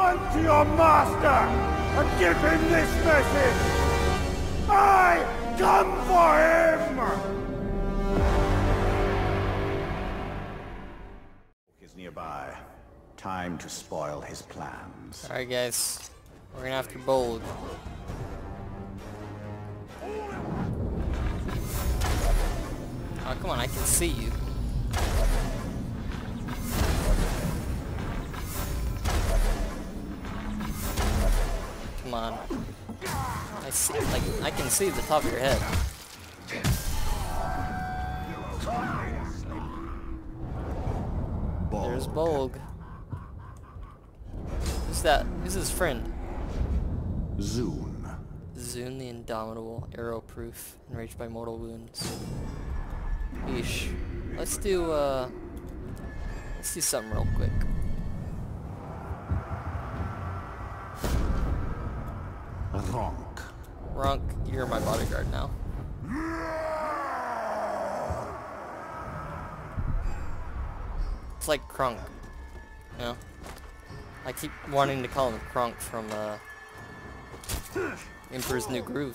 Run to your master and give him this message. I come for him! He's nearby. Time to spoil his plans. Alright guys, we're gonna have to bold. Oh come on, I can see you. Come on. I see, like, I can see the top of your head. There's Bolg. Who's that? Who's his friend? Zune. Zune the Indomitable, arrow-proof, enraged by mortal wounds. Yeesh. Let's do something real quick. Ronk. Ronk, you're my bodyguard now. It's like Krunk, you know? I keep wanting to call him Krunk from Emperor's New Groove.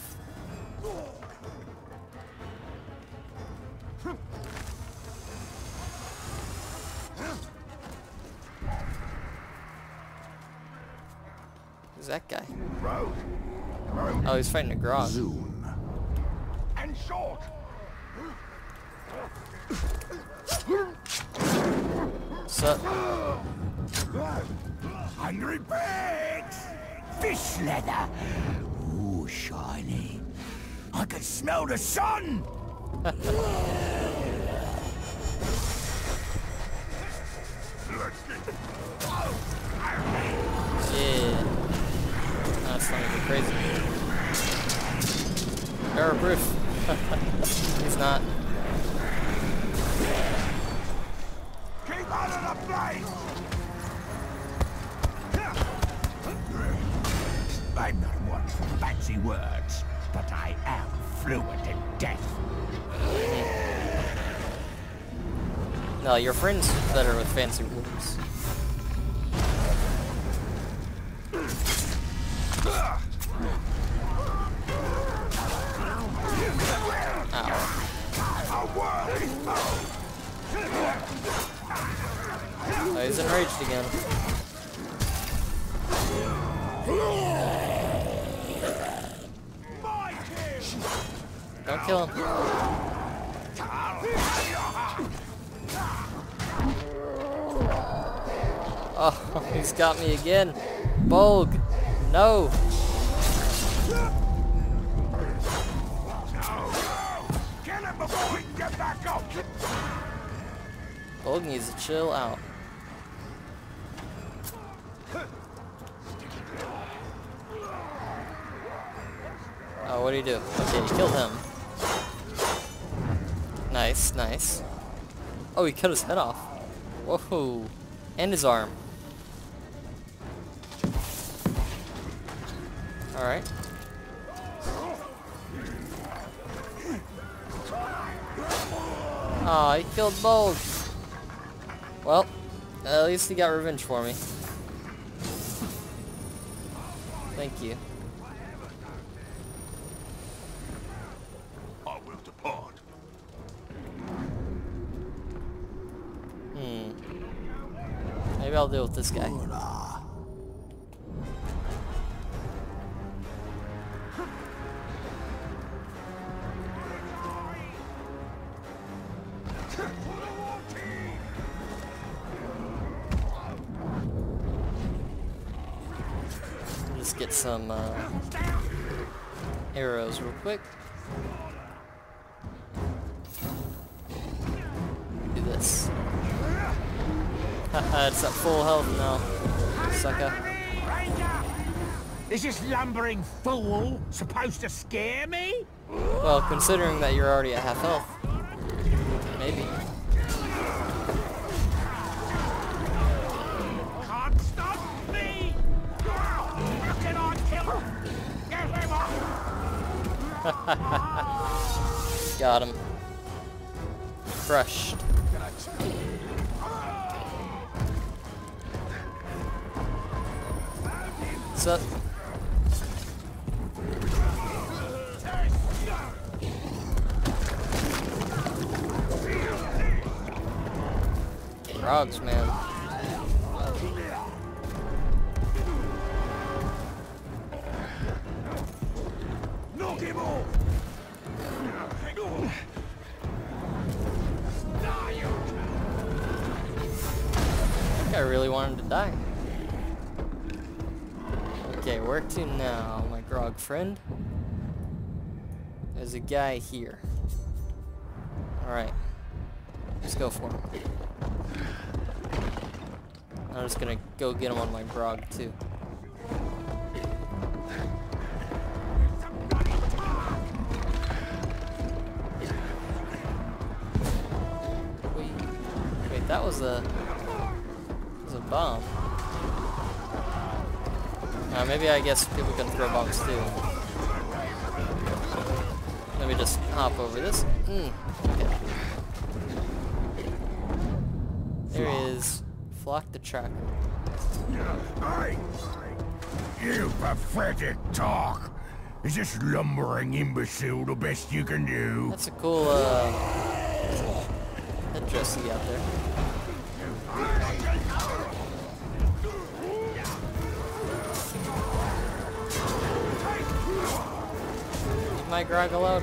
Who's that guy? Oh, he's fighting a Grog. Zune. And short. What's up? Hungry pigs! Fish leather! Ooh, shiny. I can smell the sun! Yeah. That's not even crazy. Error proof. He's not. Keep out of the place! I'm not one for fancy words, but I am fluent in death. No, your friend's better with fancy words. Oh, he's enraged again. Don't kill him. Oh, he's got me again. Bolg. No. Bolg needs to chill out. Oh, what do you do? Okay, you killed him. Nice, nice. Oh, he cut his head off. Whoa. And his arm. Alright. Aw, he killed Bolg. Well, at least he got revenge for me. Thank you. I will depart. Maybe I'll deal with this guy. Let's get some arrows real quick. Do this. Haha, it's at full health now, sucker. Is this lumbering fool supposed to scare me? Well, considering that you're already at half health, maybe. Can't stop me! How can I kill him? Get him off! Got him. Crushed. What's up? Frogs, man. Knock him off! I really wanted to die. Okay, where to now, my grog friend? There's a guy here. Alright. Let's go for him. I'm just gonna go get him on my grog too. Wait, that was a bomb. Maybe I guess people can throw bombs too. Let me just hop over this. Okay. There is Flock the Tracker. You pathetic talk! Is this lumbering imbecile the best you can do? That's a cool headdress you got there. Leave my grog alone.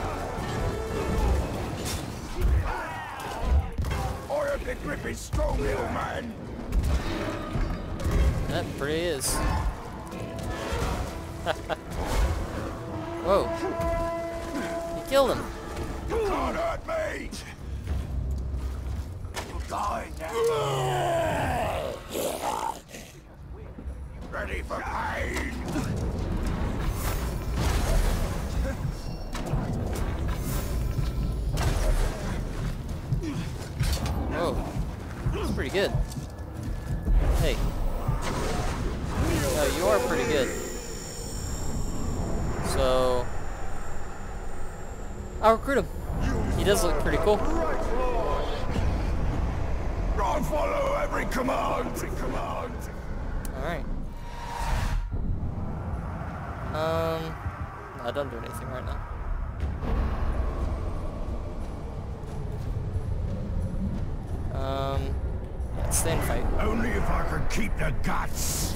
The grip is strong, little man. That pretty is. Whoa. You killed him. You can't hurt me. You'll die now. Ready for pain. Whoa. That's pretty good. Hey. No, you are pretty good. So I'll recruit him. He does look pretty cool. I'll follow every command. Alright. I don't do anything right now. Let's stay and fight. Only if I can keep the guts.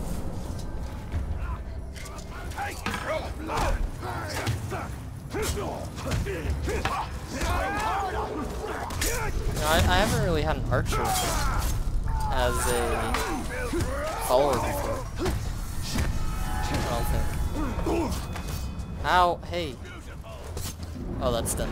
No, I haven't really had an archer as a follower before. I don't think. Ow, hey. Oh, that's done.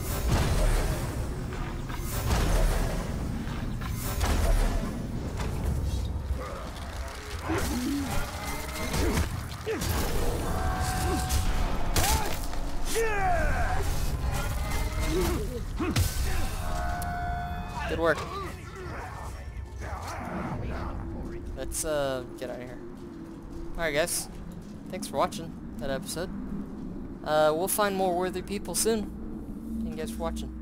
Good work. Let's get out of here. Alright guys, thanks for watching that episode. We'll find more worthy people soon. Thank you guys for watching.